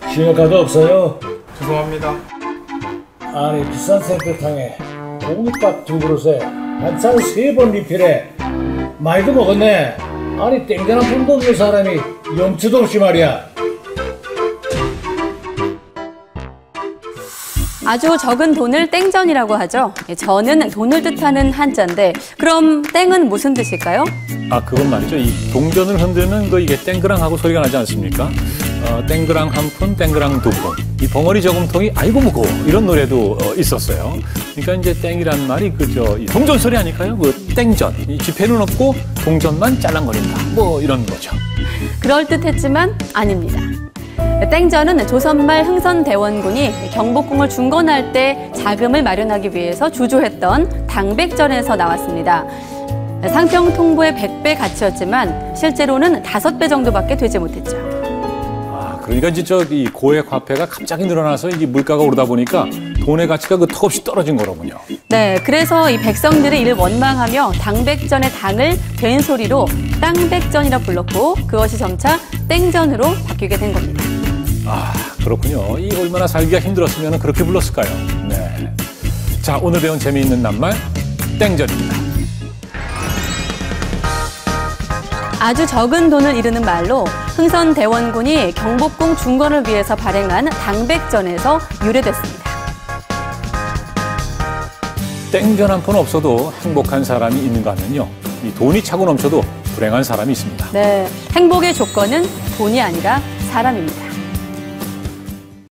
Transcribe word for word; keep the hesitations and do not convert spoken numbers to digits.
신용카드 없어요? 죄송합니다. 아니 비싼 생태탕에 공깃밥 두 그릇에 반찬을 세 번 리필해. 많이도 먹었네. 아니 땡전 한 푼도 없는 사람이 염치도 없이 말이야. 아주 적은 돈을 땡전이라고 하죠. 전은 돈을 뜻하는 한자인데 그럼 땡은 무슨 뜻일까요? 아, 그건 맞죠. 이 동전을 흔들면 그 이게 땡그랑하고 소리가 나지 않습니까? 어, 땡그랑 한 푼, 땡그랑 두 푼. 이 벙어리 저금통이 아이고 무거워. 이런 노래도 어, 있었어요. 그러니까 이제 땡이란 말이 그저 동전 소리 아닐까요? 그 땡전. 이 지폐는 없고 동전만 짤랑거린다. 뭐 이런 거죠. 그럴듯했지만 아닙니다. 땡전은 조선말 흥선대원군이 경복궁을 중건할 때 자금을 마련하기 위해서 주조했던 당백전에서 나왔습니다. 상평 통보의 백 배 가치였지만 실제로는 다섯 배 정도밖에 되지 못했죠. 아, 그러니까 이제 저이 고액 화폐가 갑자기 늘어나서 이제 물가가 오르다 보니까 돈의 가치가 그 턱없이 떨어진 거로군요. 네, 그래서 이 백성들이 이를 원망하며 당백전의 당을 된소리로 땅백전이라 불렀고 그것이 점차 땡전으로 바뀌게 된 겁니다. 아, 그렇군요. 이 얼마나 살기가 힘들었으면 그렇게 불렀을까요? 네. 자, 오늘 배운 재미있는 낱말 땡전입니다. 아주 적은 돈을 이르는 말로 흥선대원군이 경복궁 중건을 위해서 발행한 당백전에서 유래됐습니다. 땡전 한 푼 없어도 행복한 사람이 있는가 하면요. 이 돈이 차고 넘쳐도 불행한 사람이 있습니다. 네, 행복의 조건은 돈이 아니라 사람입니다.